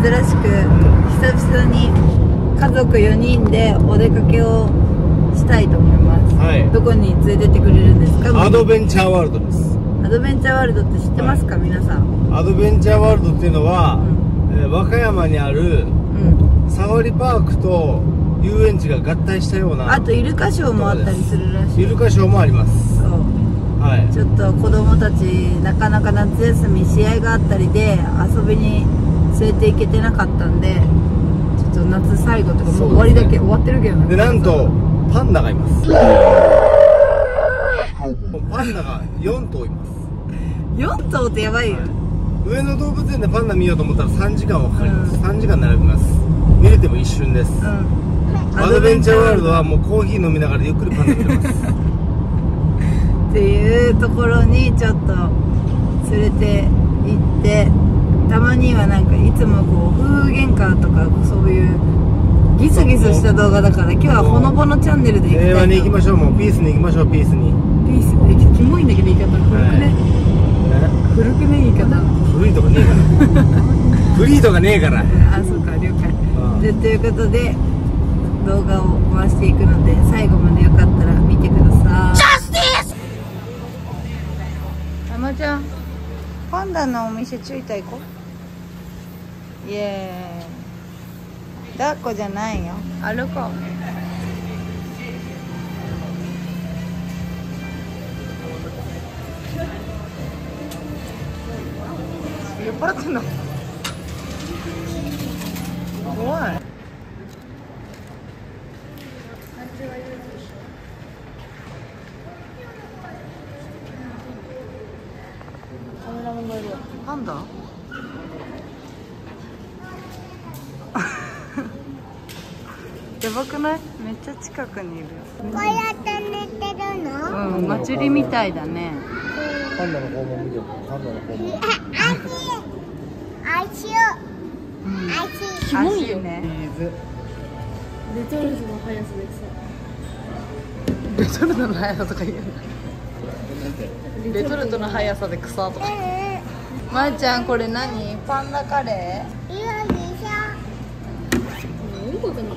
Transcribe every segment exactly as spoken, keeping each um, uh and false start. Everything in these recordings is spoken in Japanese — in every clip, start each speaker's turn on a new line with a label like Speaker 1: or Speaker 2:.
Speaker 1: 珍しく久々に家族よにんでお出かけをしたいと思います。はい、どこに連れてってくれるんですか？
Speaker 2: アドベンチャーワールドです。
Speaker 1: アドベンチャーワールドって知ってますか、はい、皆さん。ア
Speaker 2: ドベンチャーワールドっていうのは、うんえー、和歌山にある、うん、サファリパークと遊園地が合体したような。
Speaker 1: あとイルカショーもあったりするらしい。
Speaker 2: イルカショーもあります。そう、
Speaker 1: はい、ちょっと子供たちなかなか夏休み試合があったりで遊びに連れて行けてなかったんで、ちょっと夏最後とかもう終わりだけ、ね、終わってるけどね。
Speaker 2: でなんとパンダがいます。パンダがよんとういます。
Speaker 1: よんとうってやばいよ。
Speaker 2: 上野動物園でパンダ見ようと思ったらさんじかんはかかります、うん、さんじかん並びます。見れても一瞬です、うん、アドベンチャーワールドはもうコーヒー飲みながらゆっくりパンダ見れます
Speaker 1: っていうところにちょっと連れて行って、たまにはなんかいつもこう夫婦喧嘩とかそういうギスギスした動画だから、今日はほのぼのチャンネルで行きたいと。
Speaker 2: 平和に行きましょう。もうピースに行きましょう。ピースに
Speaker 1: ピースでキモいんだけど言い方古くね、はい、古くね言い方。
Speaker 2: 古いとかねえから古いとかねえから
Speaker 1: あ、そうか、了解で、ということで動画を回していくので、最後までよかったら見てください。ジャスティス。たまちゃん、パンダのお店着いた。行こう。イエーイ。抱っこじゃないよ、歩こう。酔っ払ってんの？怖い。カメラマンがいる。パンダ？やばくない？めっちゃ近くにいる。
Speaker 3: こうやって寝てるの？
Speaker 1: うん、祭りみたいだね。
Speaker 2: パンダの肛門見てよ。パンダの肛門。
Speaker 3: 足、足、足、
Speaker 1: キモいよね。
Speaker 3: レトルトの速さで
Speaker 1: 草。レトルトの速さとか言うの。レトルトの速さで草とか。まーちゃん、これ何？パンダカレー？いいでしょ。いいことない。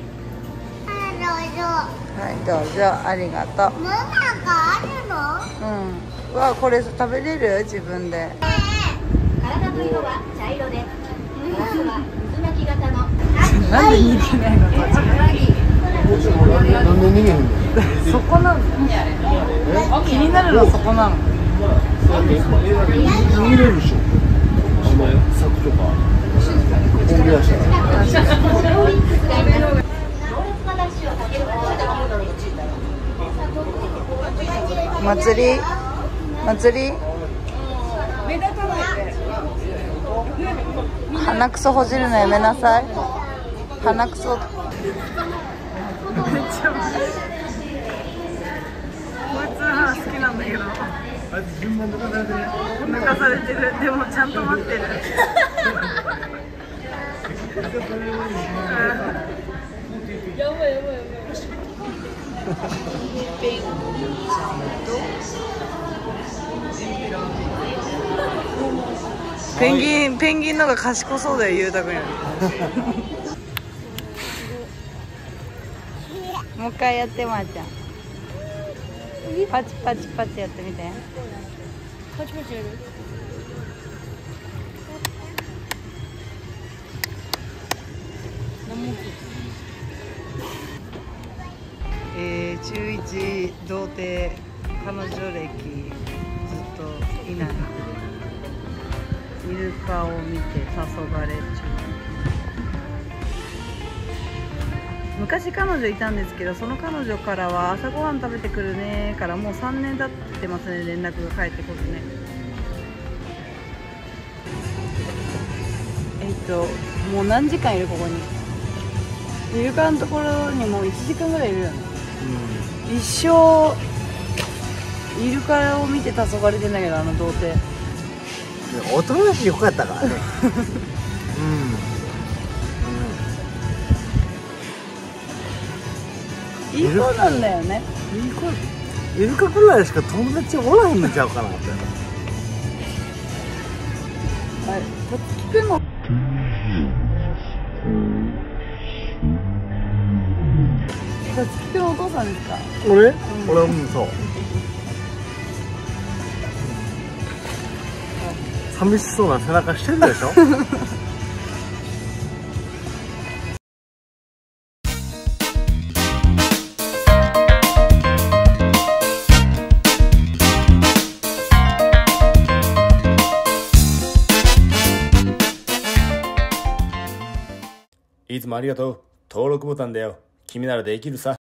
Speaker 1: はい、どうぞ、ありがとう。
Speaker 3: ママがあるの？
Speaker 1: うん。わあ、これ食べれる？自分で。
Speaker 3: 体の色は茶色で、胸は渦巻き型の。
Speaker 1: なんで逃げないの？こっち。
Speaker 2: なんで逃げるの？
Speaker 1: そこなの？気になるのはそこなの？
Speaker 2: 逃げれるでしょ。あの柵とか。本気出したら。
Speaker 1: 祭り祭り鼻くそほじるのやめなさい。鼻くそめっちゃこいつの話好きなんだけど、抜かされてる。でもちゃんと待ってるやばいやばいやばい。ペンギン、ペンギンのが賢そうだよ、ゆうたくんより。もう一回やって、まーちゃん。パチパチパチやってみて。
Speaker 3: パチパチやる？
Speaker 1: えー、中いち童貞彼女歴ずっといない。イルカを見て黄昏中。昔彼女いたんですけど、その彼女からは朝ごはん食べてくるねからもうさんねん経ってますね。連絡が返ってこずね。えっともう何時間いる？ここにイルカのところにもういちじかんぐらいいるよね、うん、一生イルカを見て黄昏てんだけど、あの童貞
Speaker 2: おとなしいよかったからね
Speaker 1: うん、いい子なんだよね。
Speaker 2: いい子。イルカくらいしか友達おらへんのちゃうかなって。
Speaker 1: はい。 聞くのさつきくんお父さんですか？
Speaker 2: 俺、うん、俺うんそう寂しそうな背中してるでしょいつもありがとう。登録ボタンだよ。君ならできるさ。